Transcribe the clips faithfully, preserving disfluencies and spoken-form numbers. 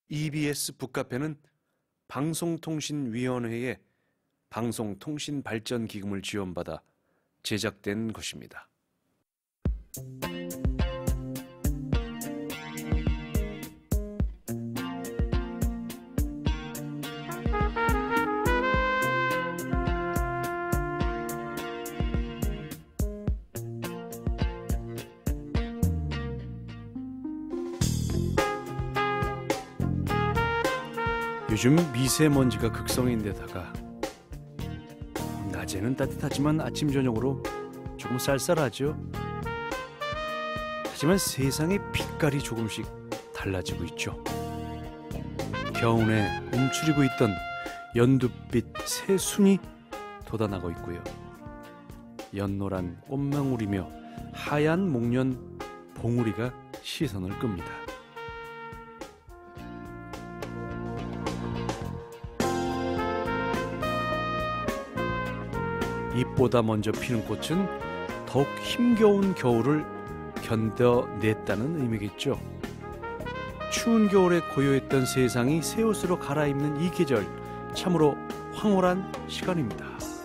이비에스 북카페는 방송통신위원회의 방송통신발전기금을 지원받아 제작된 것입니다. 요즘 미세먼지가 극성인데다가 낮에는 따뜻하지만 아침 저녁으로 조금 쌀쌀하죠. 하지만 세상의 빛깔이 조금씩 달라지고 있죠. 겨우내 움츠리고 있던 연두빛 새순이 돋아나고 있고요. 연노란 꽃망울이며 하얀 목련 봉우리가 시선을 끕니다. 잎보다 먼저 피는 꽃은 더욱 힘겨운 겨울을 견뎌냈다는 의미겠죠. 추운 겨울에 고요했던 세상이 새 옷으로 갈아입는 이 계절, 참으로 황홀한 시간입니다.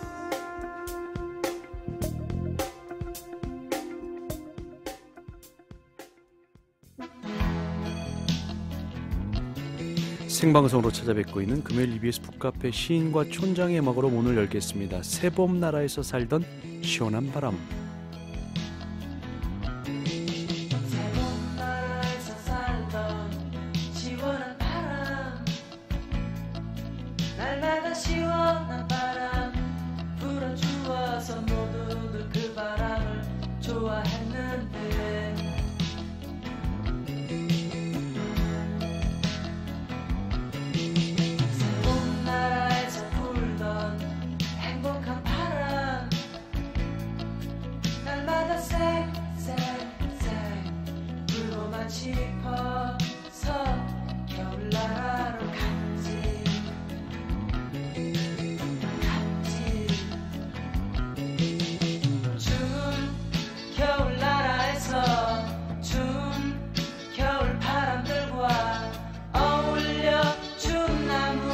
생방송으로 찾아뵙고 있는 금요일 이비에스 북카페 시인과 촌장의 음악으로 문을 열겠습니다. 새봄나라에서 살던 시원한 바람. 새봄나라에서 살던 시원한 바람, 날마다 시원한 바람 불어주어서 모두들 그 바람을 좋아했는데 나라에서 불던 행복한 바람, 날마다 쌩쌩쌩 불고만 짚어서 겨울나라로 갔지 갔지. 추운 겨울나라에서 추운 겨울 바람들과 어울려 추운 나무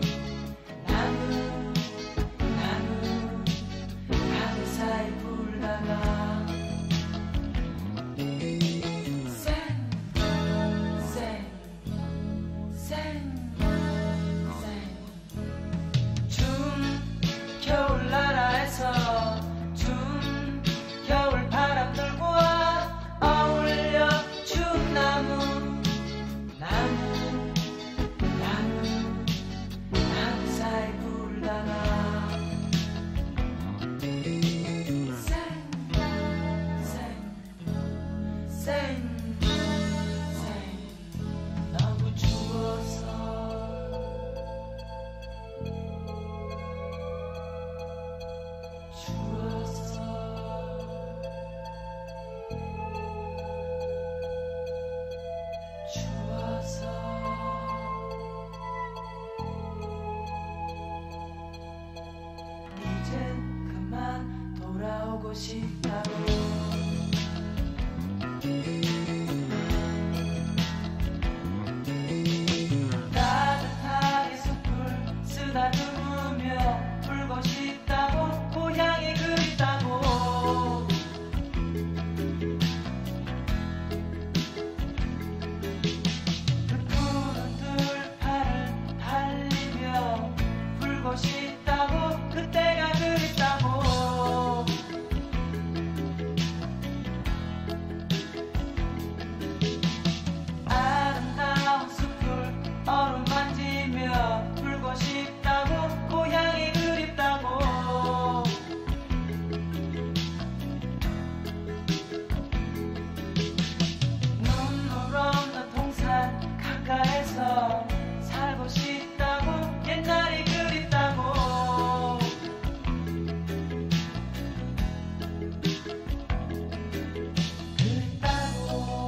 추운 겨울 바람들과 어울려 추운 나무 나무 나무 나무 사이 불다가 쌩쌩쌩 너무 추워서 이젠 그만 돌아오고 싶다고 따뜻하게 숲을 쓰다듬으며 불고 싶다고 고향이 그립다고 그 푸른 들판을 달리며 불고 싶다고 그때가 그립다고 아름다운 숲을 어루만지며 불고 싶다고 고향이 그립다고 눈물 없는 동산 가까이서 살고 싶다고 옛날이 그립다고 그립다고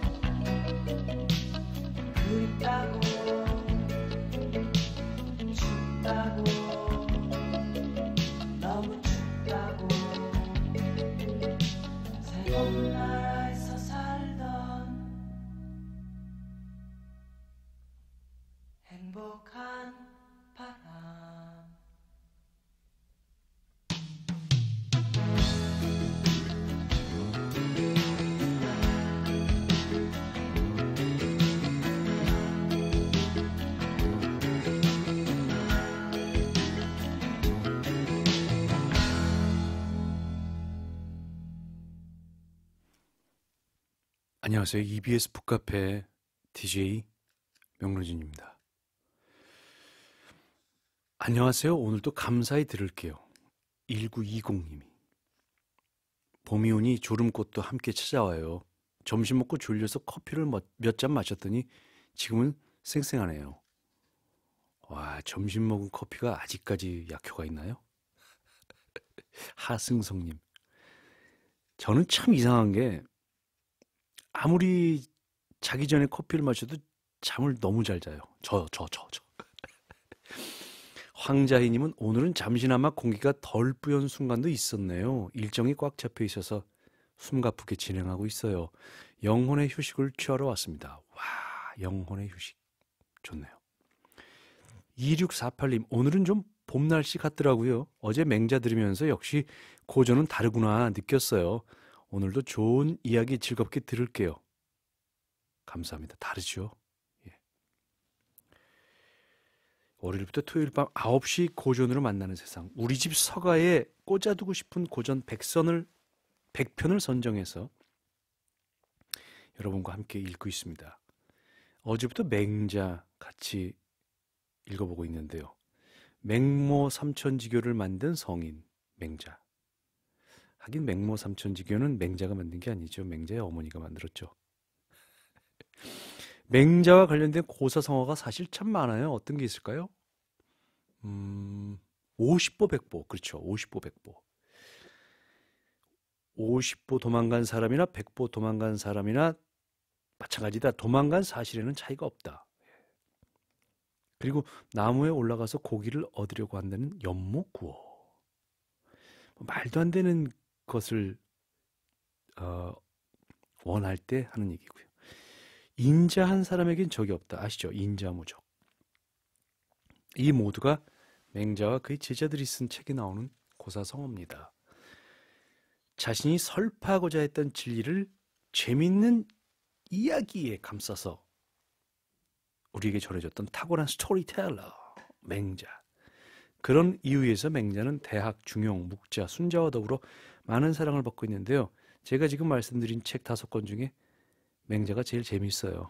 그립다고 춥다고 너무 춥다고 새로운 나라에서 살던 행복한 바람. 안녕하세요. 이비에스 북카페 디제이 명로진입니다. 안녕하세요. 오늘도 감사히 들을게요. 일구이공님이 봄이 오니 졸음꽃도 함께 찾아와요. 점심 먹고 졸려서 커피를 몇 잔 마셨더니 지금은 쌩쌩하네요. 와, 점심 먹은 커피가 아직까지 약효가 있나요? 하승성님, 저는 참 이상한 게 아무리 자기 전에 커피를 마셔도 잠을 너무 잘 자요. 저, 저, 저, 저. 황자희님은 오늘은 잠시나마 공기가 덜 뿌연 순간도 있었네요. 일정이 꽉 잡혀 있어서 숨가쁘게 진행하고 있어요. 영혼의 휴식을 취하러 왔습니다. 와, 영혼의 휴식. 좋네요. 이육사팔님, 오늘은 좀 봄 날씨 같더라고요. 어제 맹자 들으면서 역시 고전은 다르구나 느꼈어요. 오늘도 좋은 이야기 즐겁게 들을게요. 감사합니다. 다르죠? 예. 월요일부터 토요일 밤 아홉 시 고전으로 만나는 세상. 우리 집 서가에 꽂아두고 싶은 고전 백 선을, 백 편을 선정해서 여러분과 함께 읽고 있습니다. 어제부터 맹자 같이 읽어보고 있는데요. 맹모 삼천지교를 만든 성인 맹자. 하긴 맹모 삼천지교는 맹자가 만든 게 아니죠. 맹자의 어머니가 만들었죠. 맹자와 관련된 고사성어가 사실 참 많아요. 어떤 게 있을까요? 음, 오십보 백보. 그렇죠. 오십보 백보. 오십보 도망간 사람이나 백보 도망간 사람이나 마찬가지다. 도망간 사실에는 차이가 없다. 그리고 나무에 올라가서 고기를 얻으려고 한다는 연못구어. 말도 안 되는 것을 어, 원할 때 하는 얘기고요. 인자한 사람에겐 적이 없다. 아시죠? 인자무적. 이 모두가 맹자와 그의 제자들이 쓴 책에 나오는 고사성어입니다. 자신이 설파하고자 했던 진리를 재밌는 이야기에 감싸서 우리에게 전해줬던 탁월한 스토리텔러 맹자. 그런 이유에서 맹자는 대학, 중용, 묵자, 순자와 더불어 많은 사랑을 받고 있는데요. 제가 지금 말씀드린 책 다섯 권 중에 맹자가 제일 재밌어요.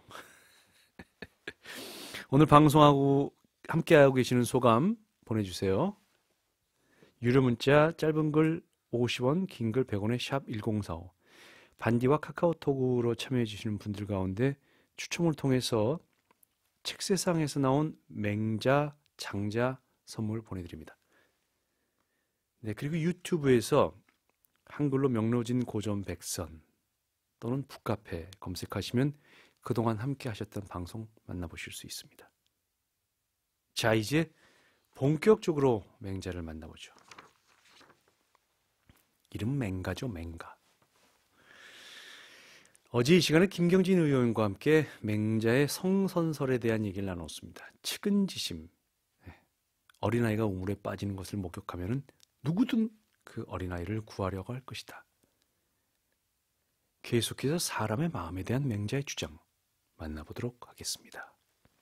오늘 방송하고 함께하고 계시는 소감 보내주세요. 유료 문자 짧은 글 오십 원, 긴 글 백 원에 샵 일공사오. 반디와 카카오톡으로 참여해 주시는 분들 가운데 추첨을 통해서 책세상에서 나온 맹자, 장자 선물 보내드립니다. 네, 그리고 유튜브에서 한글로 명로진 고전 백선 또는 북카페 검색하시면 그동안 함께 하셨던 방송 만나보실 수 있습니다. 자, 이제 본격적으로 맹자를 만나보죠. 이름은 맹가죠, 맹가. 어제 이 시간에 김경진 의원과 함께 맹자의 성선설에 대한 얘기를 나눴습니다. 측은지심. 어린아이가 우물에 빠지는 것을 목격하면 누구든 그 어린아이를 구하려고 할 것이다. 계속해서 사람의 마음에 대한 맹자의 주장 만나보도록 하겠습니다.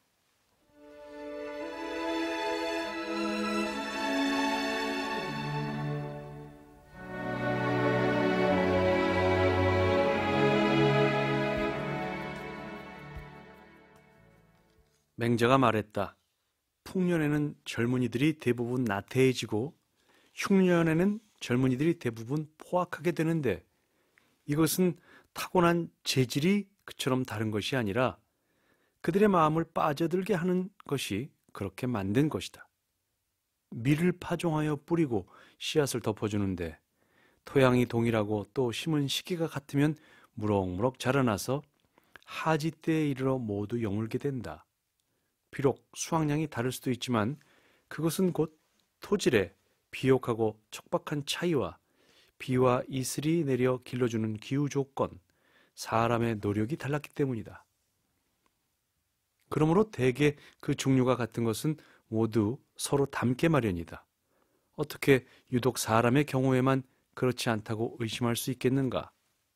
맹자가 말했다. 풍년에는 젊은이들이 대부분 나태해지고 흉년에는 젊은이들이 대부분 포악하게 되는데 이것은 타고난 재질이 그처럼 다른 것이 아니라 그들의 마음을 빠져들게 하는 것이 그렇게 만든 것이다. 밀을 파종하여 뿌리고 씨앗을 덮어주는데 토양이 동일하고 또 심은 시기가 같으면 무럭무럭 자라나서 하지 때에 이르러 모두 여물게 된다. 비록 수확량이 다를 수도 있지만 그것은 곧 토질의 비옥하고 척박한 차이와 비와 이슬이 내려 길러주는 기후 조건, 사람의 노력이 달랐기 때문이다. 그러므로 대개 그 종류가 같은 것은 모두 서로 닮게 마련이다. 어떻게 유독 사람의 경우에만 그렇지 않다고 의심할 수 있겠는가?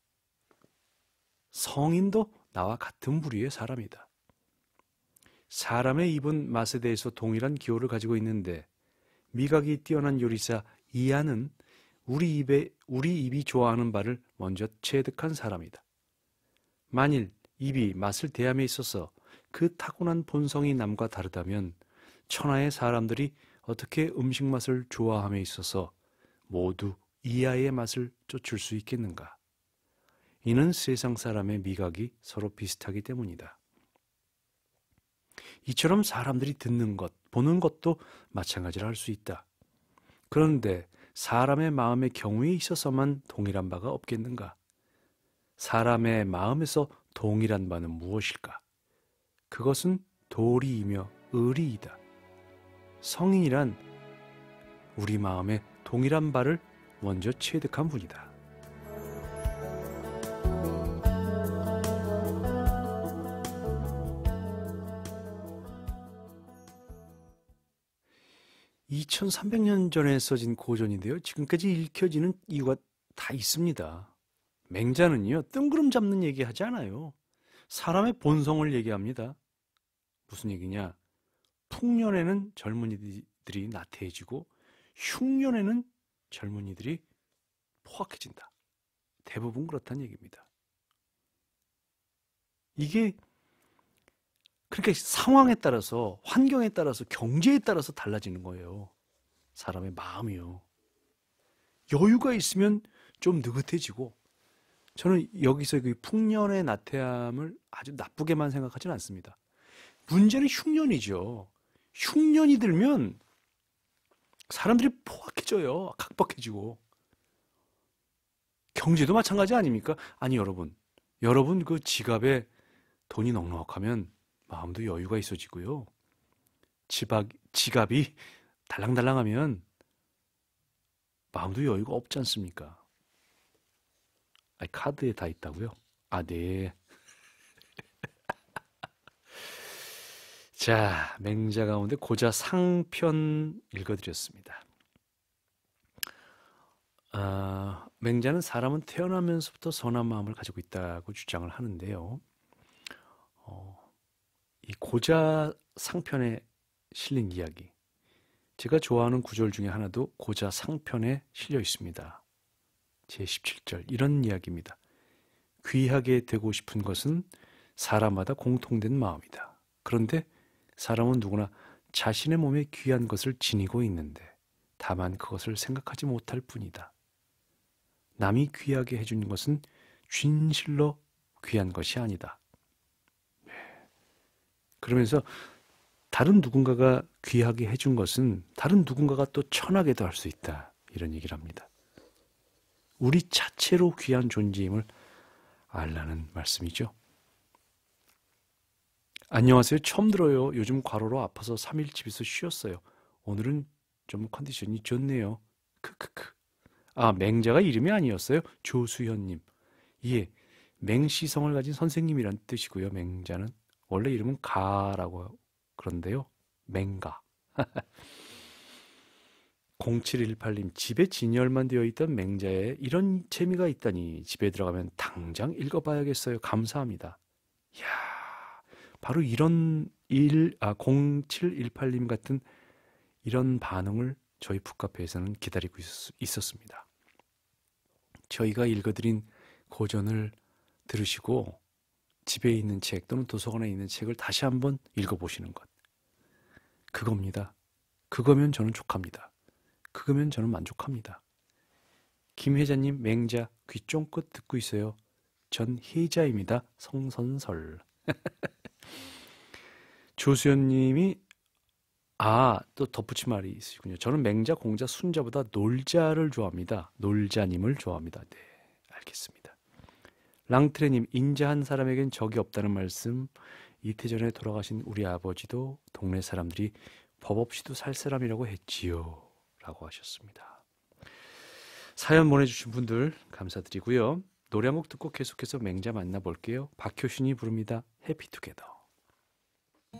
성인도 나와 같은 부류의 사람이다. 사람의 입은 맛에 대해서 동일한 기호를 가지고 있는데 미각이 뛰어난 요리사 이하는 우리 입에 우리 입이 좋아하는 바를 먼저 체득한 사람이다. 만일 입이 맛을 대함에 있어서 그 타고난 본성이 남과 다르다면 천하의 사람들이 어떻게 음식 맛을 좋아함에 있어서 모두 이하의 맛을 쫓을 수 있겠는가? 이는 세상 사람의 미각이 서로 비슷하기 때문이다. 이처럼 사람들이 듣는 것, 보는 것도 마찬가지라 할 수 있다. 그런데 사람의 마음의 경우에 있어서만 동일한 바가 없겠는가? 사람의 마음에서 동일한 바는 무엇일까? 그것은 도리이며 의리이다. 성인이란 우리 마음에 동일한 바를 먼저 체득한 분이다. 이천삼백 년 전에 써진 고전인데요. 지금까지 읽혀지는 이유가 다 있습니다. 맹자는요, 뜬구름 잡는 얘기 하지 않아요. 사람의 본성을 얘기합니다. 무슨 얘기냐? 풍년에는 젊은이들이 나태해지고 흉년에는 젊은이들이 포악해진다. 대부분 그렇다는 얘기입니다. 이게 그러니까 상황에 따라서, 환경에 따라서, 경제에 따라서 달라지는 거예요. 사람의 마음이요. 여유가 있으면 좀 느긋해지고, 저는 여기서 그 풍년의 나태함을 아주 나쁘게만 생각하지는 않습니다. 문제는 흉년이죠. 흉년이 들면 사람들이 포악해져요. 각박해지고. 경제도 마찬가지 아닙니까? 아니 여러분, 여러분 그 지갑에 돈이 넉넉하면 마음도 여유가 있어지고요. 지박, 지갑이 달랑달랑하면 마음도 여유가 없지 않습니까? 아니, 카드에 다 있다고요? 아, 네. 자, 맹자 가운데 고자 상편 읽어드렸습니다. 아, 맹자는 사람은 태어나면서부터 선한 마음을 가지고 있다고 주장을 하는데요. 어, 이 고자 상편에 실린 이야기, 제가 좋아하는 구절 중에 하나도 고자 상편에 실려 있습니다. 제십칠 절 이런 이야기입니다. 귀하게 되고 싶은 것은 사람마다 공통된 마음이다. 그런데 사람은 누구나 자신의 몸에 귀한 것을 지니고 있는데 다만 그것을 생각하지 못할 뿐이다. 남이 귀하게 해준 것은 진실로 귀한 것이 아니다. 그러면서 다른 누군가가 귀하게 해준 것은 다른 누군가가 또 천하게도 할 수 있다. 이런 얘기를 합니다. 우리 자체로 귀한 존재임을 알라는 말씀이죠. 안녕하세요. 처음 들어요. 요즘 과로로 아파서 삼 일 집에서 쉬었어요. 오늘은 좀 컨디션이 좋네요. 크크크. 아, 맹자가 이름이 아니었어요? 조수현님. 예, 맹시성을 가진 선생님이란 뜻이고요. 맹자는 원래 이름은 가라고 그런데요. 맹가. 공칠일팔 님, 집에 진열만 되어 있던 맹자에 이런 재미가 있다니 집에 들어가면 당장 읽어봐야겠어요. 감사합니다. 이야, 바로 이런 일, 아, 공칠일팔 님 같은 이런 반응을 저희 북카페에서는 기다리고 있었, 있었습니다. 저희가 읽어드린 고전을 들으시고 집에 있는 책 또는 도서관에 있는 책을 다시 한번 읽어보시는 것. 그겁니다. 그거면 저는 족합니다. 그거면 저는 만족합니다. 김 회장님, 맹자 귀 쫑긋 듣고 있어요. 전 혜자입니다. 성선설. 조수연님이 아, 또 덧붙인 말이 있으시군요. 저는 맹자, 공자, 순자보다 놀자를 좋아합니다. 놀자님을 좋아합니다. 네, 알겠습니다. 랑트레님, 인자한 사람에겐 적이 없다는 말씀. 이태 전에 돌아가신 우리 아버지도 동네 사람들이 법 없이도 살 사람이라고 했지요. 라고 하셨습니다. 사연 보내주신 분들 감사드리고요. 노래 한 곡 듣고 계속해서 맹자 만나볼게요. 박효신이 부릅니다. 해피투게더.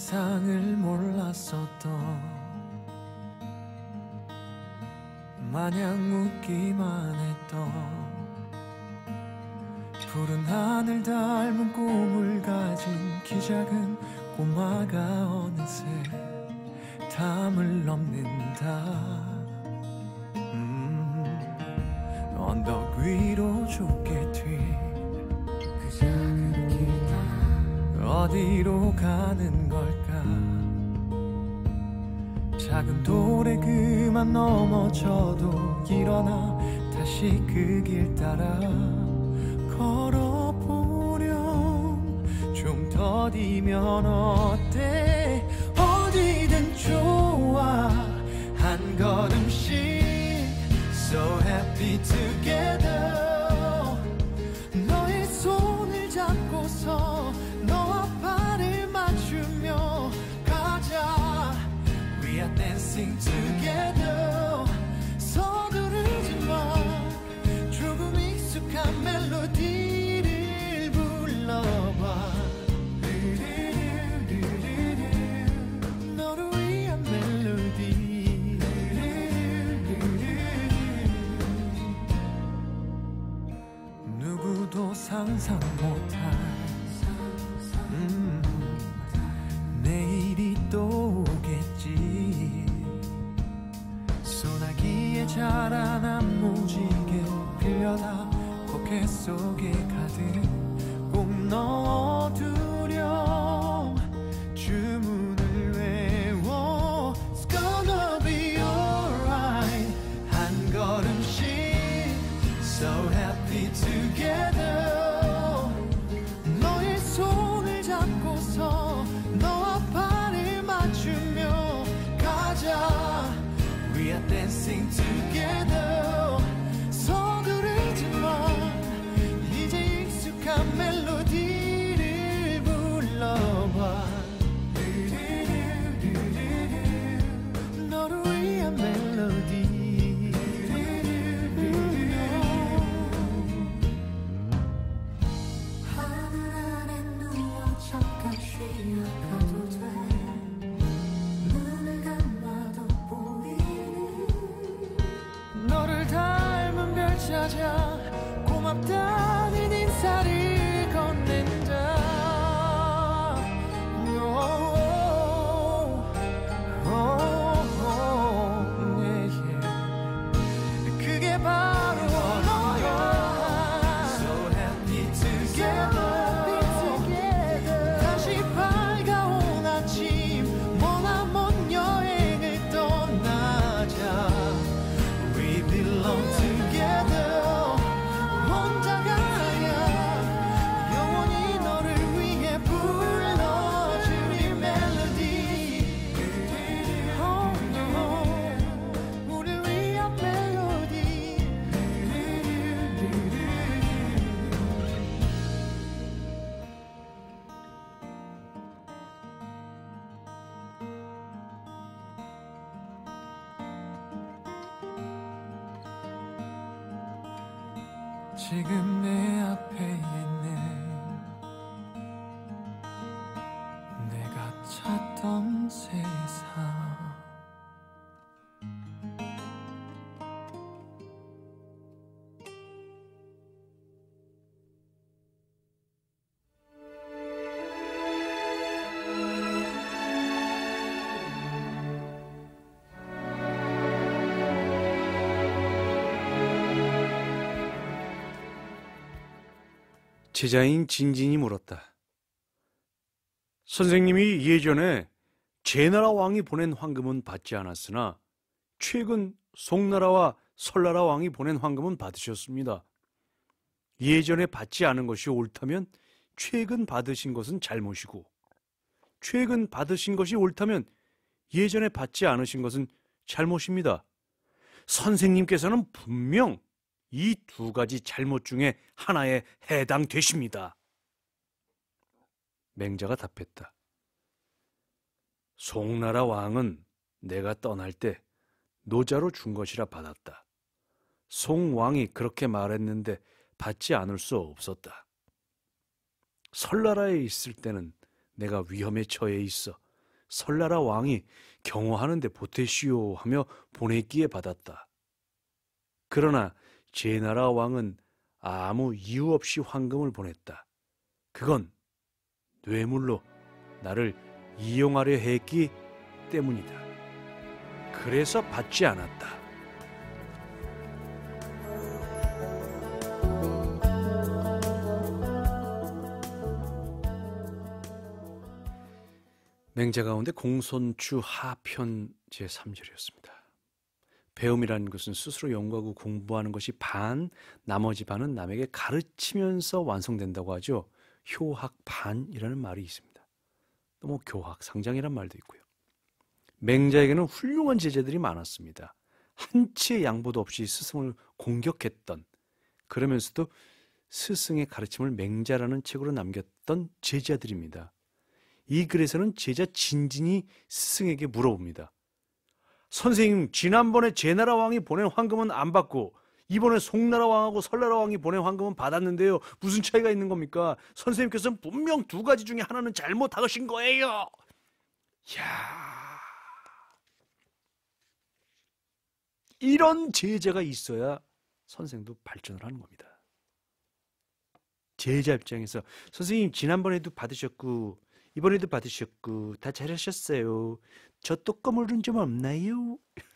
세상을 몰랐었던 마냥 웃기만 했던 푸른 하늘 닮은 꿈을 가진 키 작은 꼬마가 어느새 담을 넘는다. 음, 언덕 위로 좁게 튄그 작은 길 어디로 가는 걸까. 작은 돌에 그만 넘어져도 일어나 다시 그 길 따라 걸어보렴. 좀 더디면 어때. 어디든 좋아. 한 걸음씩 So happy together. 너의 손을 잡고서 너와 발을 맞추며 가자. We are dancing together. 서두르지 마. 조금 익숙한 멜로디를 불러봐. 너를 위한 멜로디. 누구도 상상 못할 음, 내일이 또 오겠지. 소나기에 자라난 무지개 빌려다 포켓 속에 가득 꼭 넣어두렴. 주문을 외워 It's gonna be alright. 한 걸음씩 So happy together. 너의 손을 잡고서 너와 발을 맞추며 가자. We are dancing together. 서두르지 마. 이제 익숙한 멜로디를 불러봐. 너를 위한 멜로디. 하늘 아래 누워 잠깐 쉬어가도 돼. 눈을 감아도 보이는 너를 닮은 별 찾아 고맙다는 인사를 건넨다. 그게 바로 너야. So happy together. 다시 밝아온 아침 머나먼 여행을 떠나자. We belong together. 혼자가 아니야. 영원히 너를 위해 불러줄 이 멜로디. Oh no. 우릴 위한 멜로디. 지금 내 앞에 있는 내가 찾던 세상. 제자인 진진이 물었다. 선생님이 예전에 제나라 왕이 보낸 황금은 받지 않았으나 최근 송나라와 설나라 왕이 보낸 황금은 받으셨습니다. 예전에 받지 않은 것이 옳다면 최근 받으신 것은 잘못이고, 최근 받으신 것이 옳다면 예전에 받지 않으신 것은 잘못입니다. 선생님께서는 분명 이 두 가지 잘못 중에 하나에 해당되십니다. 맹자가 답했다. 송나라 왕은 내가 떠날 때 노자로 준 것이라 받았다. 송왕이 그렇게 말했는데 받지 않을 수 없었다. 설나라에 있을 때는 내가 위험에 처해 있어 설나라 왕이 경호하는데 보태시오 하며 보냈기에 받았다. 그러나 제나라 왕은 아무 이유 없이 황금을 보냈다. 그건 뇌물로 나를 이용하려 했기 때문이다. 그래서 받지 않았다. 맹자 가운데 공손추 하편 제삼 절이었습니다. 배움이라는 것은 스스로 연구하고 공부하는 것이 반, 나머지 반은 남에게 가르치면서 완성된다고 하죠. 효학반이라는 말이 있습니다. 또 뭐 교학상장이라는 말도 있고요. 맹자에게는 훌륭한 제자들이 많았습니다. 한치의 양보도 없이 스승을 공격했던, 그러면서도 스승의 가르침을 맹자라는 책으로 남겼던 제자들입니다. 이 글에서는 제자 진진이 스승에게 물어봅니다. 선생님, 지난번에 제나라 왕이 보낸 황금은 안 받고 이번에 송나라 왕하고 설나라 왕이 보낸 황금은 받았는데요. 무슨 차이가 있는 겁니까? 선생님께서는 분명 두 가지 중에 하나는 잘못하신 거예요. 이야, 이런 제자가 있어야 선생도 발전을 하는 겁니다. 제자 입장에서 선생님 지난번에도 받으셨고 이번에도 받으셨고 다 잘하셨어요. 저 또 꺼물은 좀 없나요?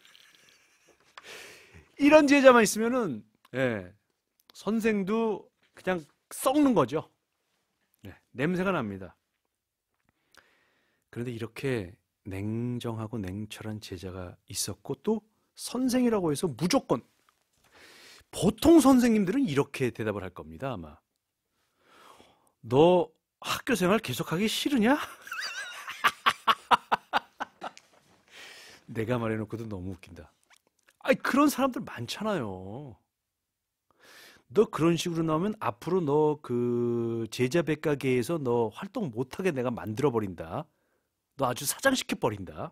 이런 제자만 있으면은 예, 선생도 그냥 썩는 거죠. 예, 냄새가 납니다. 그런데 이렇게 냉정하고 냉철한 제자가 있었고 또 선생이라고 해서 무조건, 보통 선생님들은 이렇게 대답을 할 겁니다. 아마 너 학교 생활 계속하기 싫으냐? 내가 말해놓고도 너무 웃긴다. 아니, 그런 사람들 많잖아요. 너 그런 식으로 나오면 앞으로 너 그 제자 백가계에서 너 활동 못하게 내가 만들어 버린다. 너 아주 사장시켜 버린다.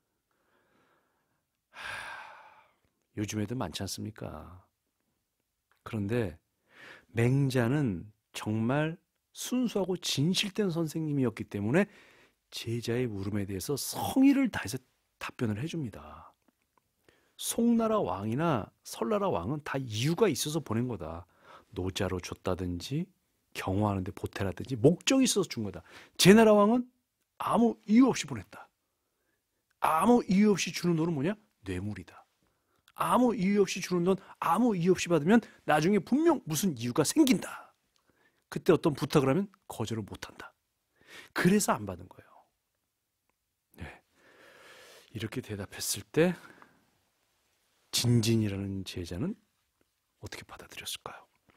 요즘에도 많지 않습니까? 그런데 맹자는 정말 순수하고 진실된 선생님이었기 때문에 제자의 물음에 대해서 성의를 다해서 답변을 해줍니다. 송나라 왕이나 설나라 왕은 다 이유가 있어서 보낸 거다. 노자로 줬다든지 경호하는데 보태라든지 목적이 있어서 준 거다. 제나라 왕은 아무 이유 없이 보냈다. 아무 이유 없이 주는 돈은 뭐냐? 뇌물이다. 아무 이유 없이 주는 돈, 아무 이유 없이 받으면 나중에 분명 무슨 이유가 생긴다. 그때 어떤 부탁을 하면 거절을 못한다. 그래서 안 받은 거예요. 네. 이렇게 대답했을 때 진진이라는 제자는 어떻게 받아들였을까요?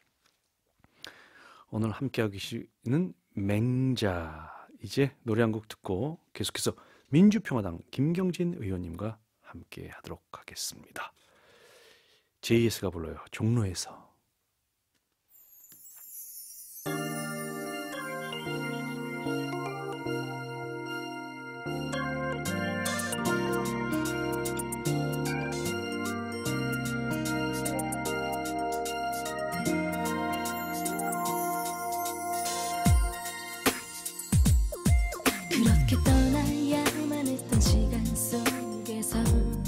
오늘 함께하고 계시는 맹자, 이제 노래 한 곡 듣고 계속해서 민주평화당 김경진 의원님과 함께 하도록 하겠습니다. 제이에스가 불러요. 종로에서. 그렇게 떠나야만 했던 시간 속에서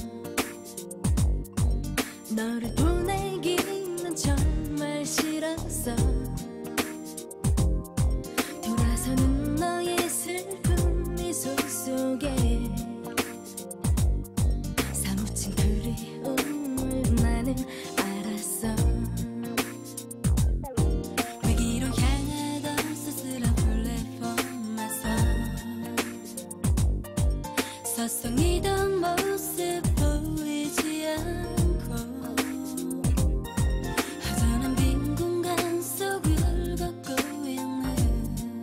너를 보내기는 정말 싫었어. 돌아서는 너의 슬픈 미소 속에 사무친 그리움을 나는 알았어. 위기로 향하던 쓸쓸한 플랫폼에서 서성이던 모습 보이지 않고 허전한 빈 공간 속을 걷고 있는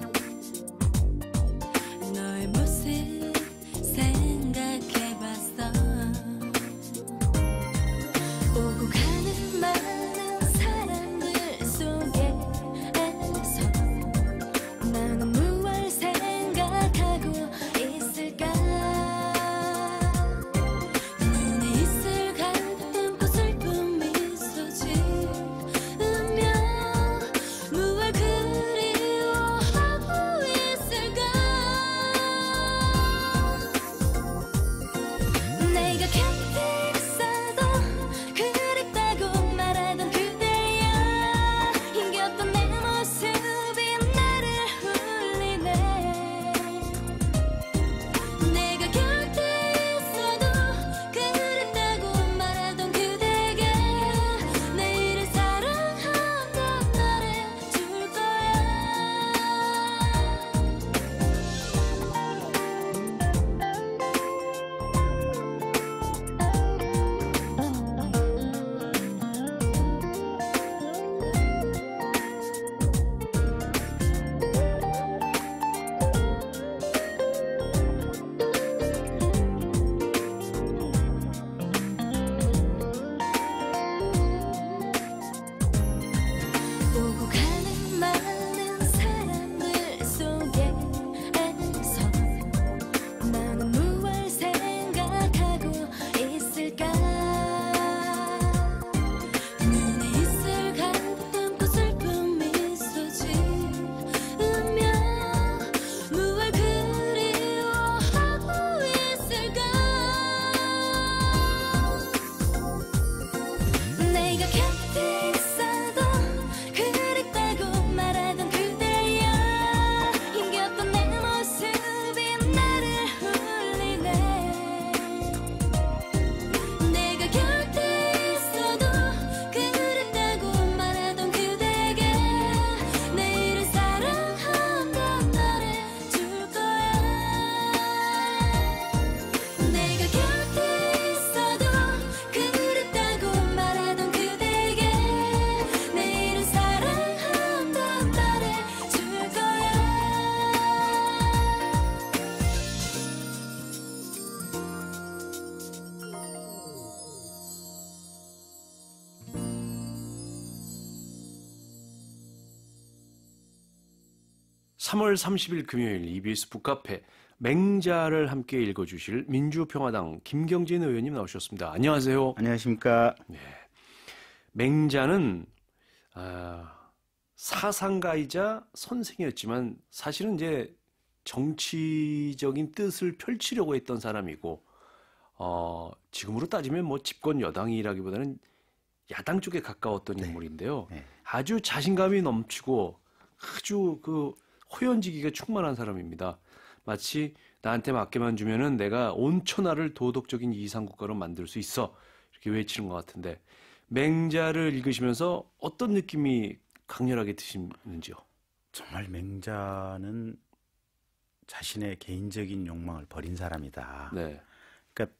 너의 모습 생각해봤어. 오고 가는 많은 사람들 속에서 나는 무얼 생각하고 있을까? 눈에 있을 같은 삼월 삼십일 금요일 이비에스 북카페 맹자를 함께 읽어주실 민주평화당 김경진 의원님 나오셨습니다. 안녕하세요. 안녕하십니까. 네. 맹자는 아, 사상가이자 선생이었지만 사실은 이제 정치적인 뜻을 펼치려고 했던 사람이고 어, 지금으로 따지면 뭐 집권 여당이라기보다는 야당 쪽에 가까웠던 네. 인물인데요. 네. 아주 자신감이 넘치고 아주 그 호연지기가 충만한 사람입니다. 마치 나한테 맡겨만 주면은 내가 온 천하를 도덕적인 이상국가로 만들 수 있어 이렇게 외치는 것 같은데 맹자를 읽으시면서 어떤 느낌이 강렬하게 드시는지요? 정말 맹자는 자신의 개인적인 욕망을 버린 사람이다. 네, 그러니까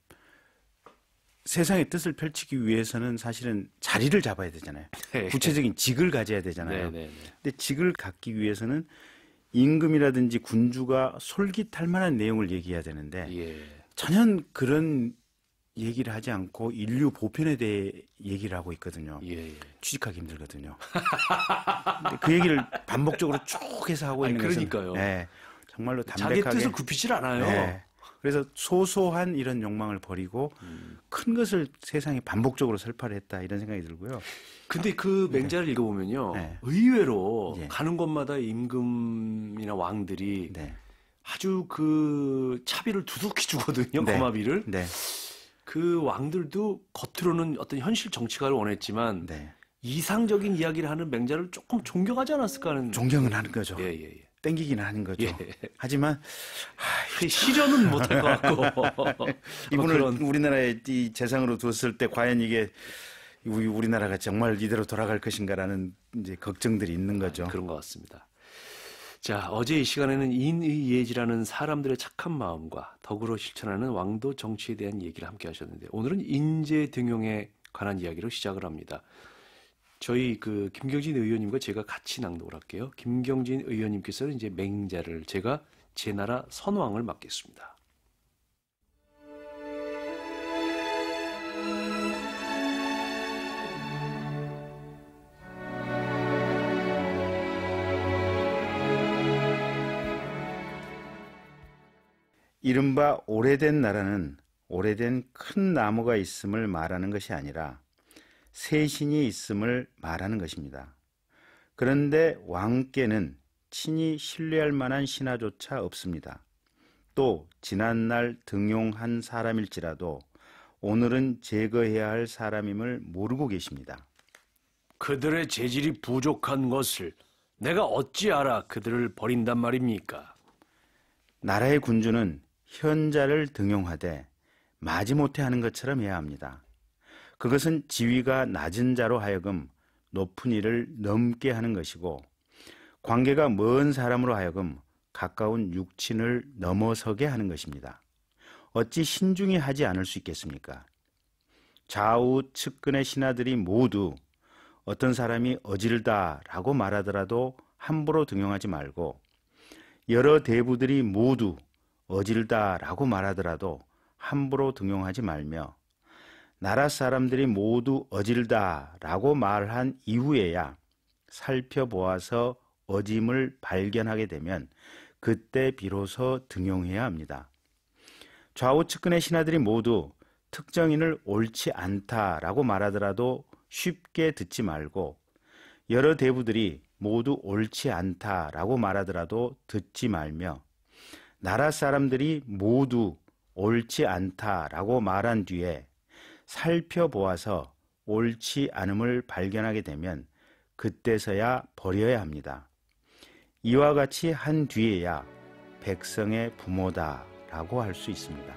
세상의 뜻을 펼치기 위해서는 사실은 자리를 잡아야 되잖아요. 네. 구체적인 직을 가져야 되잖아요. 네, 네, 네. 근데 직을 갖기 위해서는 임금이라든지 군주가 솔깃할 만한 내용을 얘기해야 되는데 예, 전혀 그런 얘기를 하지 않고 인류 보편에 대해 얘기를 하고 있거든요. 예, 예. 취직하기 힘들거든요. 근데 그 얘기를 반복적으로 쭉 해서 하고 아니, 있는 것은 그러니까요. 네, 정말로 자기 담백하게 뜻을 굽히질 않아요. 네, 그래서 소소한 이런 욕망을 버리고 음. 큰 것을 세상에 반복적으로 설파를 했다 이런 생각이 들고요. 근데 그 맹자를 읽어보면요, 네. 의외로 예. 가는 곳마다 임금이나 왕들이 네, 아주 그 차비를 두둑히 주거든요, 네. 거마비를. 네, 그 왕들도 겉으로는 어떤 현실 정치가를 원했지만 네. 이상적인 이야기를 하는 맹자를 조금 존경하지 않았을까 하는. 존경은 하는 거죠. 예, 예, 예. 땡기기는 하는 거죠. 예. 하지만 그 실현은 못할 것 같고. 이분을 그런- 우리나라의 이 재상으로 뒀을 때 과연 이게 우리 우리나라가 정말 이대로 돌아갈 것인가라는 이제 걱정들이 있는 거죠. 그런 것 같습니다. 자, 어제 이 시간에는 인의예지라는 사람들의 착한 마음과 덕으로 실천하는 왕도 정치에 대한 얘기를 함께 하셨는데 오늘은 인재등용에 관한 이야기로 시작을 합니다. 저희 그 김경진 의원님과 제가 같이 낭독을 할게요. 김경진 의원님께서는 이제 맹자를, 제가 제 나라 선왕을 맡겠습니다. 이른바 오래된 나라는 오래된 큰 나무가 있음을 말하는 것이 아니라 새신이 있음을 말하는 것입니다. 그런데 왕께는 친히 신뢰할 만한 신하조차 없습니다. 또 지난날 등용한 사람일지라도 오늘은 제거해야 할 사람임을 모르고 계십니다. 그들의 재질이 부족한 것을 내가 어찌 알아 그들을 버린단 말입니까? 나라의 군주는 현자를 등용하되 마지못해 하는 것처럼 해야 합니다. 그것은 지위가 낮은 자로 하여금 높은 일을 넘게 하는 것이고 관계가 먼 사람으로 하여금 가까운 육친을 넘어서게 하는 것입니다. 어찌 신중히 하지 않을 수 있겠습니까? 좌우 측근의 신하들이 모두 어떤 사람이 어질다라고 말하더라도 함부로 등용하지 말고 여러 대부들이 모두 어질다라고 말하더라도 함부로 등용하지 말며 나라 사람들이 모두 어질다라고 말한 이후에야 살펴보아서 어짐을 발견하게 되면 그때 비로소 등용해야 합니다. 좌우 측근의 신하들이 모두 특정인을 옳지 않다라고 말하더라도 쉽게 듣지 말고 여러 대부들이 모두 옳지 않다라고 말하더라도 듣지 말며 나라 사람들이 모두 옳지 않다라고 말한 뒤에 살펴보아서 옳지 않음을 발견하게 되면 그때서야 버려야 합니다. 이와 같이 한 뒤에야 백성의 부모다라고 할 수 있습니다.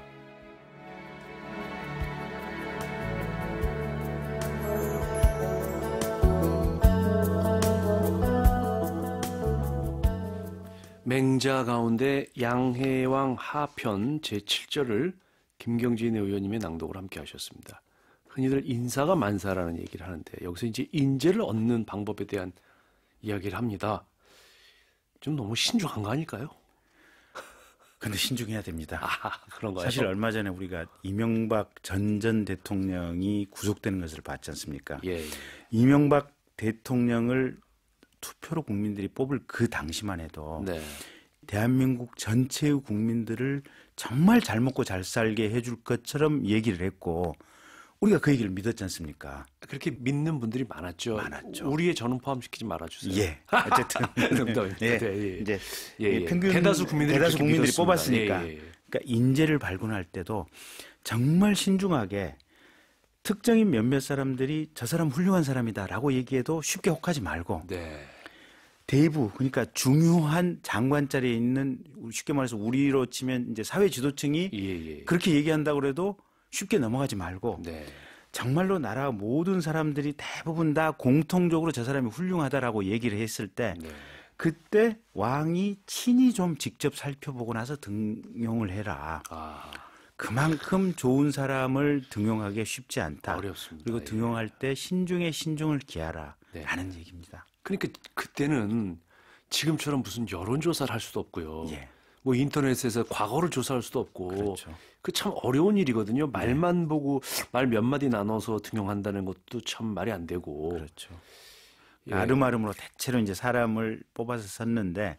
맹자 가운데 양해왕 하편 제칠 절을 김경진 의원님의 낭독을 함께 하셨습니다. 흔히들 인사가 만사라는 얘기를 하는데 여기서 이제 인재를 얻는 방법에 대한 이야기를 합니다. 좀 너무 신중한 거 아닐까요? 근데 신중해야 됩니다. 아, 그런가요? 사실 얼마 전에 우리가 이명박 전 전 대통령이 구속되는 것을 봤지 않습니까? 예, 예. 이명박 대통령을 투표로 국민들이 뽑을 그 당시만 해도 네. 대한민국 전체의 국민들을 정말 잘 먹고 잘 살게 해줄 것처럼 얘기를 했고 우리가 그 얘기를 믿었지 않습니까? 그렇게 믿는 분들이 많았죠. 많았죠. 우리의 저는 포함시키지 말아주세요. 예. 어쨌든 농담입니다. 예. 네, 예. 이제 예, 예. 평균 대다수 국민들이, 대다수 그렇게 국민들이 믿었습니다. 뽑았으니까 예, 예, 예. 그러니까 인재를 발굴할 때도 정말 신중하게 특정인 몇몇 사람들이 저 사람 훌륭한 사람이다라고 얘기해도 쉽게 혹하지 말고 네. 대부 그러니까 중요한 장관 자리에 있는 쉽게 말해서 우리로 치면 이제 사회 지도층이 예, 예. 그렇게 얘기한다고 그래도 쉽게 넘어가지 말고 네. 정말로 나라 모든 사람들이 대부분 다 공통적으로 저 사람이 훌륭하다라고 얘기를 했을 때 네. 그때 왕이 친히 좀 직접 살펴보고 나서 등용을 해라. 아, 그만큼 좋은 사람을 등용하기 쉽지 않다. 어렵습니다. 그리고 예. 등용할 때 신중에 신중을 기하라. 네. 라는 얘기입니다. 그러니까 그때는 지금처럼 무슨 여론조사를 할 수도 없고요. 예. 뭐 인터넷에서 과거를 조사할 수도 없고 그렇죠. 그 참 어려운 일이거든요. 말만 보고 말 몇 마디 나눠서 등용한다는 것도 참 말이 안 되고. 그렇죠. 예. 아름아름으로 대체로 이제 사람을 뽑아서 썼는데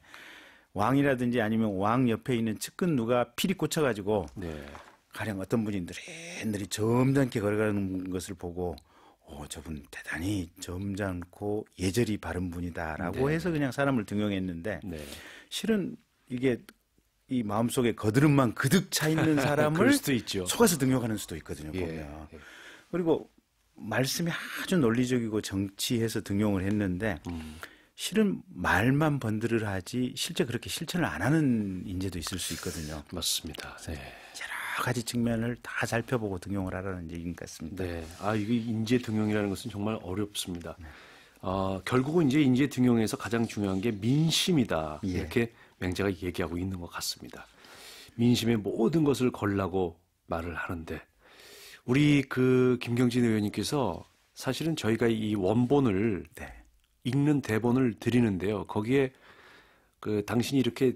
왕이라든지 아니면 왕 옆에 있는 측근 누가 피리 꽂혀가지고 네. 가령 어떤 분이 느릿느릿 점잖게 걸어가는 것을 보고 오, 저분 대단히 점잖고 예절이 바른 분이다라고 네. 해서 그냥 사람을 등용했는데 네. 실은 이게 이 마음속에 거드름만 그득 차 있는 그럴 사람을 수도 있죠. 속아서 등용하는 수도 있거든요. 예. 보면. 예. 그리고 말씀이 아주 논리적이고 정치해서 등용을 했는데 음. 실은 말만 번들을 하지 실제 그렇게 실천을 안 하는 인재도 있을 수 있거든요. 맞습니다. 네. 여러 가지 측면을 다 살펴보고 등용을 하라는 얘기인 것 같습니다. 네. 아, 이게 인재 등용이라는 것은 정말 어렵습니다. 네. 아, 결국은 이제 인재 등용에서 가장 중요한 게 민심이다. 예. 이렇게 맹자가 얘기하고 있는 것 같습니다. 민심의 모든 것을 걸라고 말을 하는데 우리 그 김경진 의원님께서 사실은 저희가 이 원본을 네. 읽는 대본을 드리는데요. 거기에 그 당신이 이렇게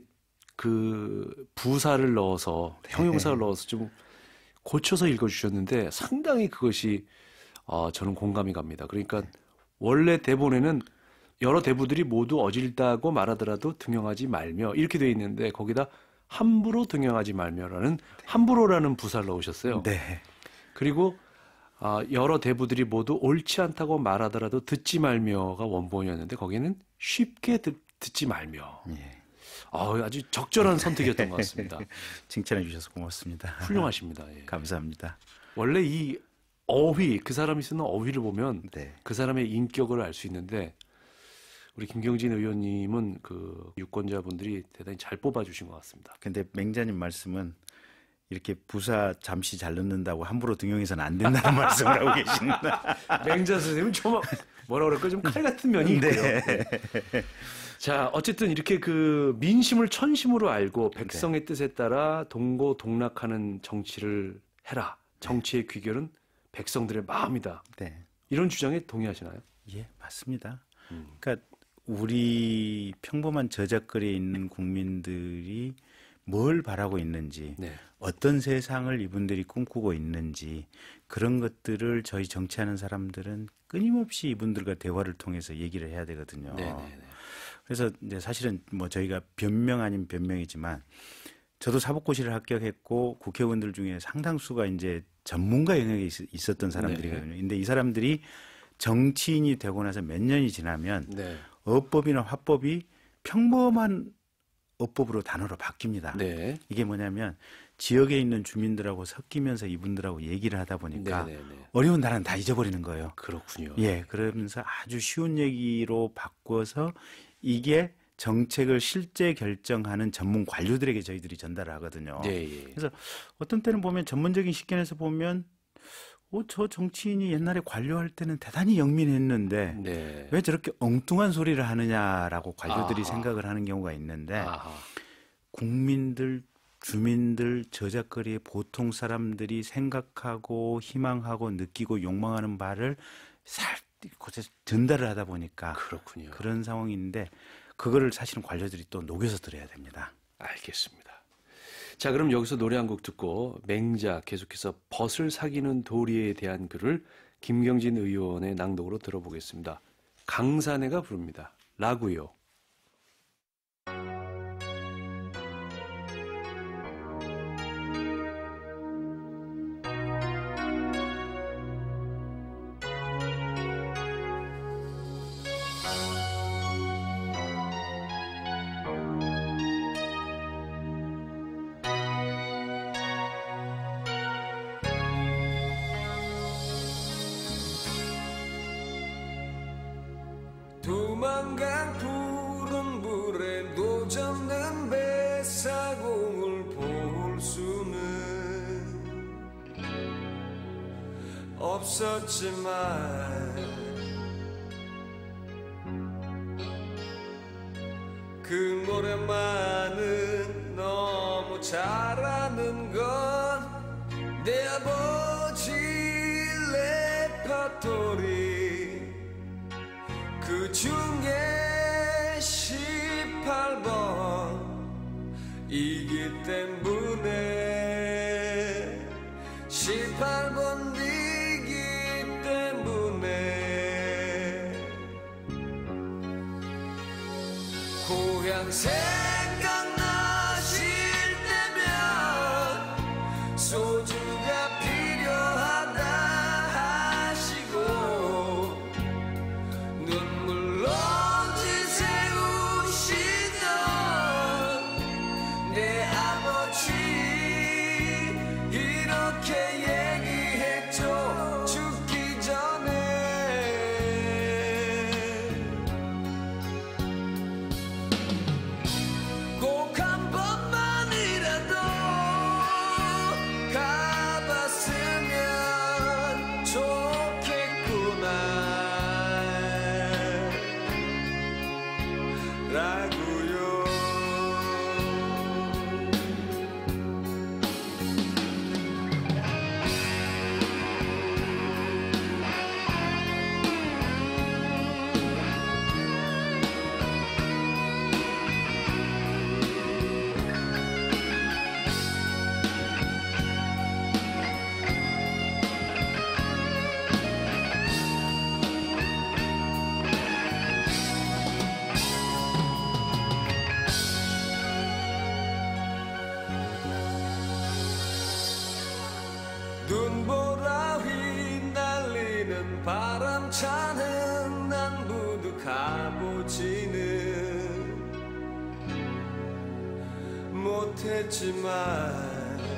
그 부사를 넣어서 형용사를 넣어서 좀 고쳐서 읽어주셨는데 상당히 그것이 어, 저는 공감이 갑니다. 그러니까 원래 대본에는 여러 대부들이 모두 어질다고 말하더라도 등용하지 말며 이렇게 돼 있는데 거기다 함부로 등용하지 말며라는 함부로라는 부사를 넣으셨어요. 네. 그리고 아, 여러 대부들이 모두 옳지 않다고 말하더라도 듣지 말며가 원본이었는데 거기는 쉽게 듣, 듣지 말며. 예. 아, 아주 적절한 선택이었던 것 같습니다. 칭찬해 주셔서 고맙습니다. 훌륭하십니다. 예. 감사합니다. 원래 이 어휘, 그 사람이 쓰는 어휘를 보면 네. 그 사람의 인격을 알 수 있는데 우리 김경진 의원님은 그 유권자분들이 대단히 잘 뽑아주신 것 같습니다. 근데 맹자님 말씀은 이렇게 부사 잠시 잘 넣는다고 함부로 등용해서는 안 된다는 말씀을 하고 계십니다. 맹자 선생님은 좀 뭐라 그럴까 좀 칼 같은 면이 있고요. 네. 자, 어쨌든 이렇게 그 민심을 천심으로 알고 백성의 네. 뜻에 따라 동고동락하는 정치를 해라. 정치의 귀결은 백성들의 마음이다. 네. 이런 주장에 동의하시나요? 예, 맞습니다. 음. 그러니까 우리 평범한 저작거리에 있는 국민들이 뭘 바라고 있는지, 네. 어떤 세상을 이분들이 꿈꾸고 있는지 그런 것들을 저희 정치하는 사람들은 끊임없이 이분들과 대화를 통해서 얘기를 해야 되거든요. 네, 네, 네. 그래서 이제 사실은 뭐 저희가 변명 아닌 변명이지만 저도 사법고시를 합격했고 국회의원들 중에 상당수가 이제 전문가 영역에 있, 있었던 사람들이거든요. 근데 이 사람들이 정치인이 되고 나서 몇 년이 지나면 네. 어법이나 화법이 평범한 어법으로 단어로 바뀝니다. 네. 이게 뭐냐면 지역에 있는 주민들하고 섞이면서 이분들하고 얘기를 하다 보니까 네, 네, 네. 어려운 단어는 다 잊어버리는 거예요. 그렇군요. 예, 그러면서 아주 쉬운 얘기로 바꿔서 이게 정책을 실제 결정하는 전문 관료들에게 저희들이 전달을 하거든요. 네, 예. 그래서 어떤 때는 보면 전문적인 식견에서 보면 어, 저 정치인이 옛날에 관료할 때는 대단히 영민했는데 네. 왜 저렇게 엉뚱한 소리를 하느냐라고 관료들이 아하. 생각을 하는 경우가 있는데 아하. 국민들, 주민들, 저작거리의 보통 사람들이 생각하고 희망하고 느끼고 욕망하는 바를 살 곳에 전달을 하다 보니까 그렇군요. 그런 상황인데 그거를 사실은 관료들이 또 녹여서 들어야 됩니다. 알겠습니다. 자, 그럼 여기서 노래 한 곡 듣고 맹자 계속해서 벗을 사귀는 도리에 대한 글을 김경진 의원의 낭독으로 들어보겠습니다. 강산해가 부릅니다. 라구요. 도망간 푸른 불에 노젓는 뱃사공을 볼 수는 없었지만 그 노래만은 너무 잘하는 건 내 아버지 레파토리 그 중에 십팔 번이기 때문에 십팔 번이기 때문에 고향 생각나실 때면 소주가 필요하다 하시고 눈물로 지새우시던 내 아버지 이렇게 얘기했죠. 죽기 전에 꼭 한 번만이라도 가봤으면 좋겠구나 라고요. 눈보라 휘날리는 바람찬 흥남부두 가보지는 못했지만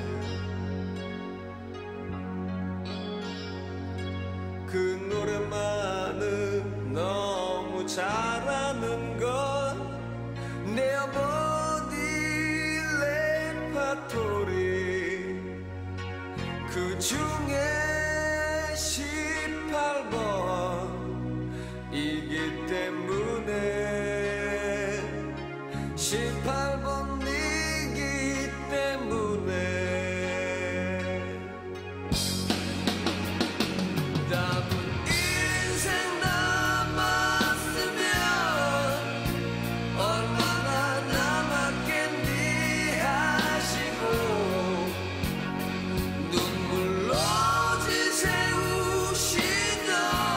그 노래만은 너무 잘하는 건 내 어머니 레파토리 그 중에 십팔 번이기 때문에 십팔 번이기 때문에 남은 인생 남았으면 얼마나 남았겠니 하시고 눈물로 지새우시던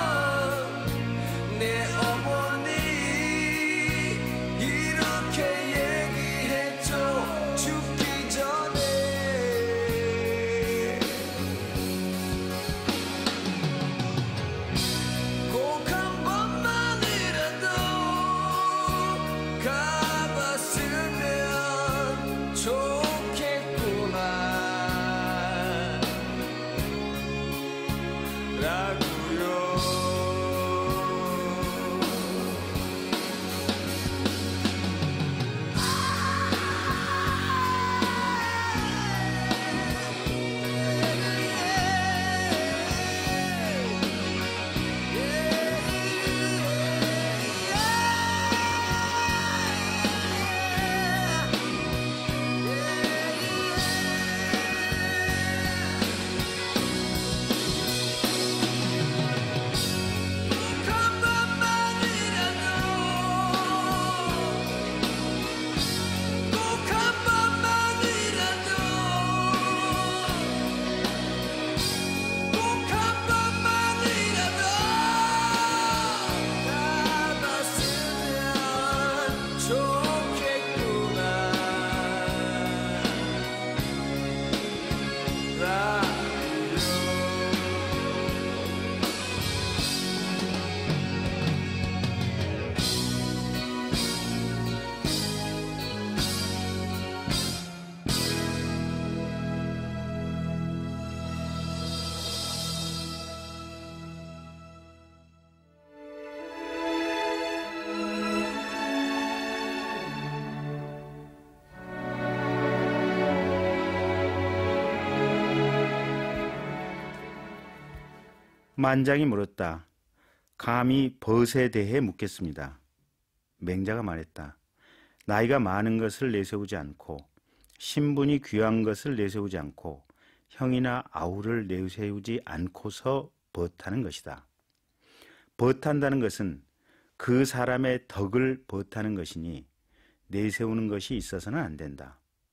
만장이 물었다. 감히 벗에 대해 묻겠습니다. 맹자가 말했다. 나이가 많은 것을 내세우지 않고 신분이 귀한 것을 내세우지 않고 형이나 아우를 내세우지 않고서 벗하는 것이다. 벗한다는 것은 그 사람의 덕을 벗하는 것이니 내세우는 것이 있어서는 안 된다.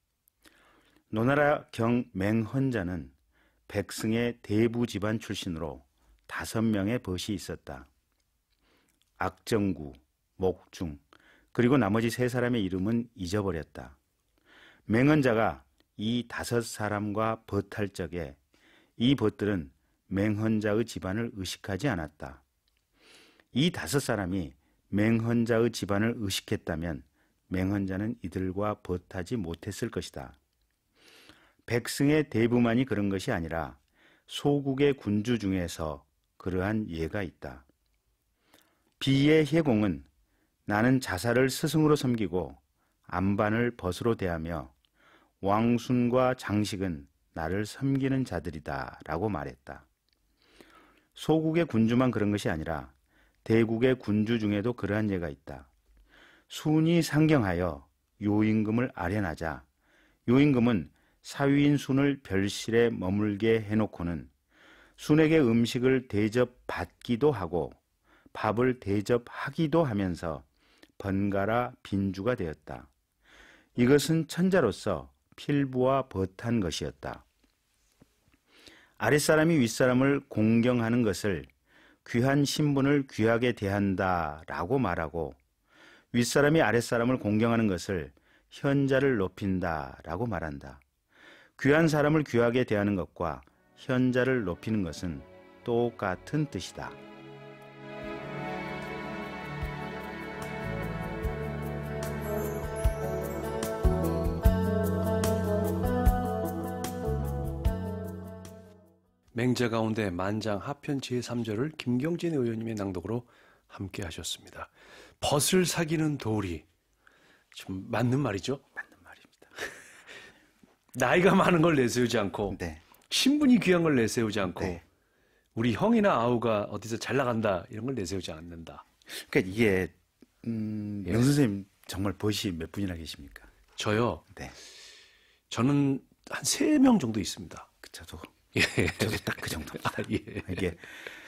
노나라 경 맹헌자는 백승의 대부 집안 출신으로 다섯 명의 벗이 있었다. 악정구, 목중, 그리고 나머지 세 사람의 이름은 잊어버렸다. 맹헌자가 이 다섯 사람과 벗할 적에 이 벗들은 맹헌자의 집안을 의식하지 않았다. 이 다섯 사람이 맹헌자의 집안을 의식했다면 맹헌자는 이들과 벗하지 못했을 것이다. 백승의 대부만이 그런 것이 아니라 소국의 군주 중에서 그러한 예가 있다. 비의 혜공은 나는 자사를 스승으로 섬기고 안반을 벗으로 대하며 왕순과 장식은 나를 섬기는 자들이다 라고 말했다. 소국의 군주만 그런 것이 아니라 대국의 군주 중에도 그러한 예가 있다. 순이 상경하여 요임금을 아련하자 요임금은 사위인 순을 별실에 머물게 해놓고는 순에게 음식을 대접받기도 하고 밥을 대접하기도 하면서 번갈아 빈주가 되었다. 이것은 천자로서 필부와 벗한 것이었다. 아랫사람이 윗사람을 공경하는 것을 귀한 신분을 귀하게 대한다라고 말하고 윗사람이 아랫사람을 공경하는 것을 현자를 높인다라고 말한다. 귀한 사람을 귀하게 대하는 것과 현자를 높이는 것은 똑같은 뜻이다. 맹자 가운데 만장 하편 제삼 절을 김경진 의원님의 낭독으로 함께 하셨습니다. 벗을 사귀는 도리. 좀 맞는 말이죠? 맞는 말입니다. 나이가 많은 걸 내세우지 않고 네. 신분이 귀한 걸 내세우지 않고 네. 우리 형이나 아우가 어디서 잘 나간다 이런 걸 내세우지 않는다. 그러니까 이게 음, 예. 명 선생님 정말 벗이 몇 분이나 계십니까? 저요. 네. 저는 한 세 명 정도 있습니다. 그 저도 예. 저도 딱 그 정도. 아, 예. 이게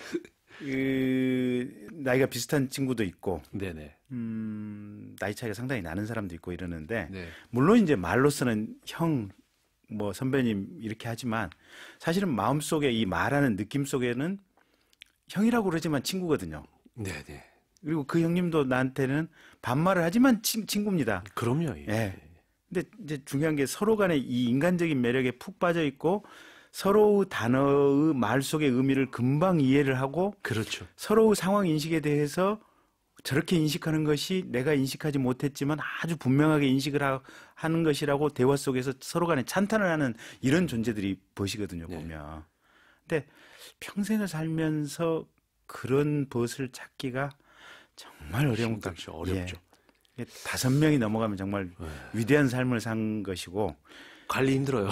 그 나이가 비슷한 친구도 있고, 네네. 음, 나이 차이가 상당히 나는 사람도 있고 이러는데, 네. 물론 이제 말로서는 형, 뭐 선배님 이렇게 하지만 사실은 마음 속에 이 말하는 느낌 속에는 형이라고 그러지만 친구거든요. 네네. 그리고 그 형님도 나한테는 반말을 하지만 친, 친구입니다. 그럼요. 예. 예. 근데 이제 중요한 게 서로 간에 이 인간적인 매력에 푹 빠져 있고 서로의 단어의 말 속의 의미를 금방 이해를 하고 그렇죠. 서로의 상황 인식에 대해서 저렇게 인식하는 것이 내가 인식하지 못했지만 아주 분명하게 인식을 하, 하는 것이라고 대화 속에서 서로 간에 찬탄을 하는 이런 존재들이 보시거든요, 네. 보면. 근데 평생을 살면서 그런 벗을 찾기가 정말 어려운 것 힘들죠. 어렵죠. 예. 다섯 명이 넘어가면 정말 네. 위대한 삶을 산 것이고 관리 힘들어요.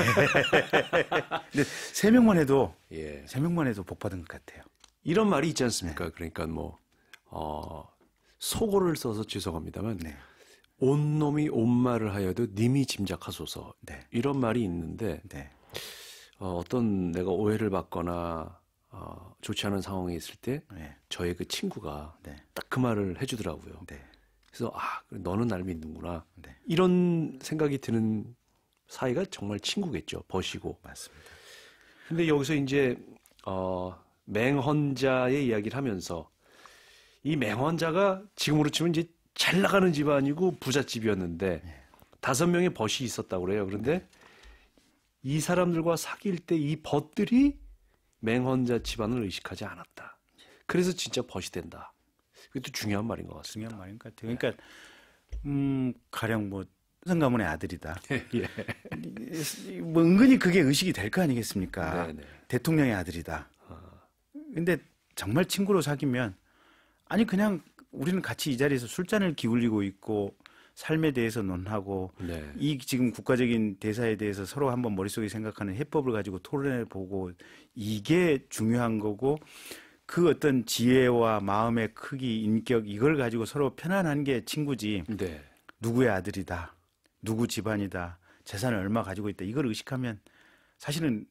근데 세 명만 해도 예. 세 명만 해도 복 받은 것 같아요. 이런 말이 있지 않습니까? 그러니까 뭐 어, 속어를 써서 죄송합니다만 네. 온 놈이 온 말을 하여도 님이 짐작하소서. 네. 이런 말이 있는데 네. 어, 어떤 내가 오해를 받거나 어, 좋지 않은 상황에 있을 때 네. 저의 그 친구가 네. 딱 그 말을 해주더라고요. 네. 그래서 아 너는 날 믿는구나. 네. 이런 생각이 드는 사이가 정말 친구겠죠. 버시고. 맞습니다. 근데 여기서 이제 어, 맹헌자의 이야기를 하면서 이 맹헌자가 지금으로 치면 이제 잘 나가는 집안이고 부잣집이었는데 네. 다섯 명의 벗이 있었다고 그래요. 그런데 이 사람들과 사귈 때 이 벗들이 맹헌자 집안을 의식하지 않았다. 그래서 진짜 벗이 된다. 그것도 중요한 말인 것 같습니다. 중요한 말인 것 같아요. 그러니까 음, 가령 뭐 성가문의 아들이다. 예. 뭐 은근히 그게 의식이 될 거 아니겠습니까? 네네. 대통령의 아들이다. 근데 정말 친구로 사귀면 아니 그냥 우리는 같이 이 자리에서 술잔을 기울이고 있고 삶에 대해서 논하고 네. 이 지금 국가적인 대사에 대해서 서로 한번 머릿속에 생각하는 해법을 가지고 토론해 보고 이게 중요한 거고 그 어떤 지혜와 마음의 크기, 인격 이걸 가지고 서로 편안한 게 친구지. 네. 누구의 아들이다. 누구 집안이다. 재산을 얼마 가지고 있다. 이걸 의식하면 사실은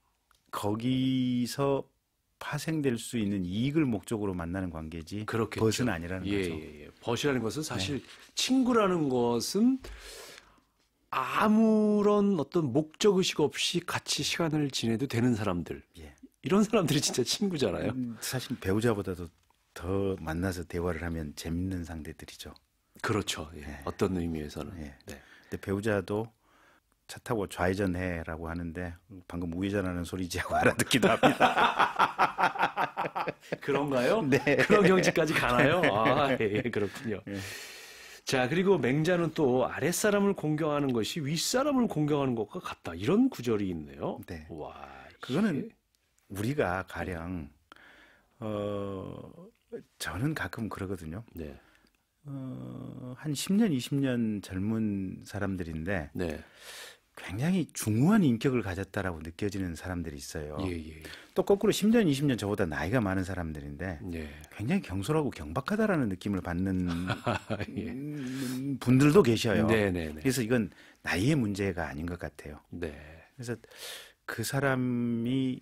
거기서 파생될 수 있는 이익을 목적으로 만나는 관계지 그렇겠죠. 벗은 아니라는 예, 거죠. 예, 예. 벗이라는 것은 사실 친구라는 것은 아무런 어떤 목적 의식 없이 같이 시간을 지내도 되는 사람들. 예. 이런 사람들이 진짜 친구잖아요. 음, 사실 배우자보다도 더 만나서 대화를 하면 재밌는 상대들이죠. 그렇죠. 예. 예. 어떤 의미에서는. 예. 네. 근데 배우자도 차 타고 좌회전해라고 하는데 방금 우회전하는 소리지 하고 알아듣기도 합니다. 그런가요? 네. 그런 경지까지 가나요? 아, 예, 그렇군요. 예. 자, 그리고 맹자는 또 아랫사람을 공경하는 것이 윗사람을 공경하는 것과 같다. 이런 구절이 있네요. 네. 와, 그거는 이게- 우리가 가령 어 저는 가끔 그러거든요. 네. 어, 한 십 년, 이십 년 젊은 사람들인데 네. 굉장히 중후한 인격을 가졌다라고 느껴지는 사람들이 있어요. 예, 예. 또 거꾸로 십 년, 이십 년 저보다 나이가 많은 사람들인데 예. 굉장히 경솔하고 경박하다라는 느낌을 받는 예. 음, 분들도 계셔요. 네, 네, 네. 그래서 이건 나이의 문제가 아닌 것 같아요. 네. 그래서 그 사람이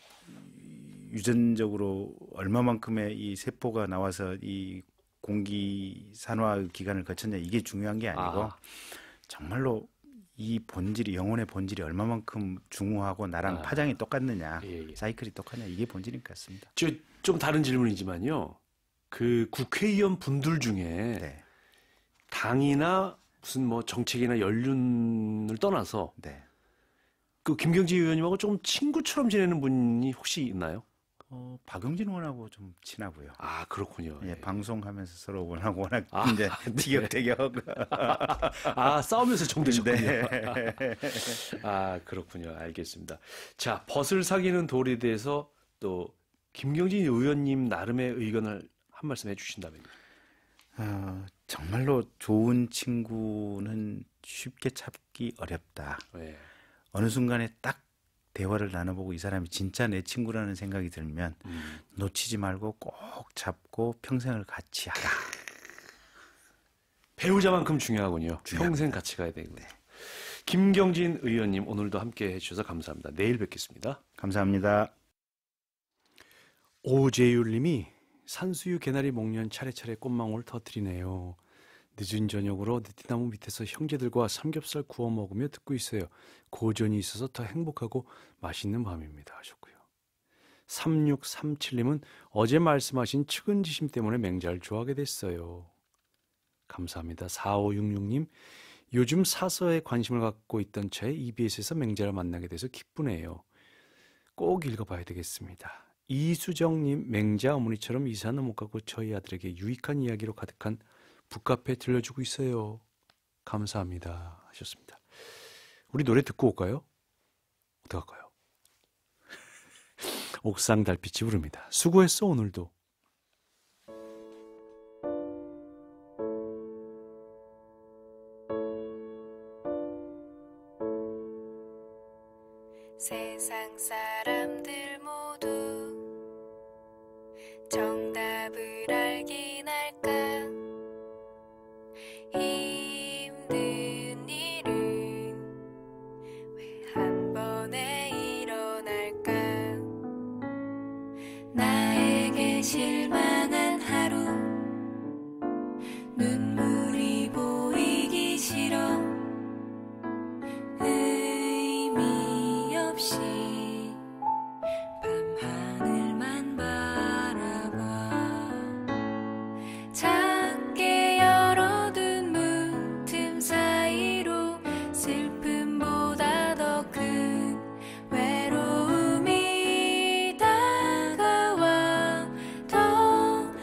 유전적으로 얼마만큼의 이 세포가 나와서 이 공기 산화 기간을 거쳤냐 이게 중요한 게 아니고 아. 정말로 이 본질이 영혼의 본질이 얼마만큼 중후하고 나랑 아. 파장이 똑같느냐 예, 예. 사이클이 똑같냐 이게 본질인 것 같습니다. 저 좀 다른 질문이지만요. 그 국회의원 분들 중에 네, 당이나 무슨 뭐 정책이나 연륜을 떠나서 네. 그 김경지 의원님하고 조금 친구처럼 지내는 분이 혹시 있나요? 어, 박용진 의원하고 좀 친하고요. 아, 그렇군요. 예, 예. 방송하면서 서로 워낙 워낙 아, 이제 티격태격. 아, 싸우면서 정되셨군요. 네. 아, 그렇군요. 알겠습니다. 자, 벗을 사귀는 돌에 대해서 또 김경진 의원님 나름의 의견을 한 말씀 해주신다면요. 어, 정말로 좋은 친구는 쉽게 찾기 어렵다. 예. 어느 순간에 딱 대화를 나눠보고 이 사람이 진짜 내 친구라는 생각이 들면 음. 놓치지 말고 꼭 잡고 평생을 같이 하라. 배우자만큼 중요하군요. 중요합니다. 평생 같이 가야 되겠네요. 김경진 의원님 오늘도 함께 해주셔서 감사합니다. 내일 뵙겠습니다. 감사합니다. 오재율님이 산수유 개나리 목련 차례차례 꽃망울 터뜨리네요. 늦은 저녁으로 느티나무 밑에서 형제들과 삼겹살 구워 먹으며 듣고 있어요. 고전이 있어서 더 행복하고 맛있는 밤입니다 하셨고요. 삼육삼칠님은 어제 말씀하신 측은지심 때문에 맹자를 좋아하게 됐어요. 감사합니다. 사오육육님 요즘 사서에 관심을 갖고 있던 차에 이비에스에서 맹자를 만나게 돼서 기쁘네요. 꼭 읽어봐야 되겠습니다. 이수정님 맹자 어머니처럼 이사는 못 가고 저희 아들에게 유익한 이야기로 가득한 북카페 들려주고 있어요. 감사합니다 하셨습니다. 우리 노래 듣고 올까요? 어떡할까요? 옥상 달빛이 부릅니다. 수고했어 오늘도. 세상 사람들 모두 정답을 알긴 할까 힘든 일은 왜 한 번에 일어날까 나에게 실망한 하루 눈물이 보이기 싫어 의미 없이 밤하늘만 바라봐 작게 열어둔 문틈 사이로 슬픔보다 더 큰 외로움이 다가와 더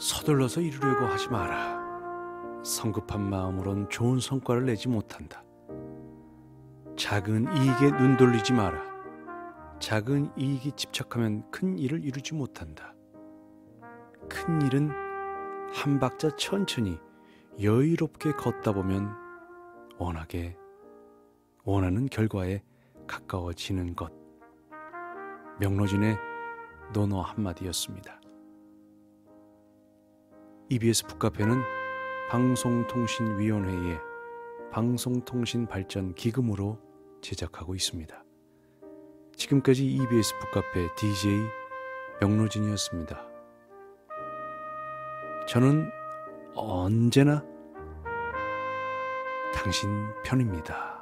서둘러서 이루려고 하지 마라. 성급한 마음으론 좋은 성과를 내지 못한다. 작은 이익에 눈 돌리지 마라. 작은 이익이 집착하면 큰 일을 이루지 못한다. 큰 일은 한 박자 천천히 여유롭게 걷다 보면 원하게 원하는 결과에 가까워지는 것. 명로진의 논어 한마디였습니다. 이비에스 북카페는 방송통신위원회의 방송통신발전 기금으로 제작하고 있습니다. 지금까지 이비에스 북카페 디제이 명로진이었습니다. 저는 언제나 당신 편입니다.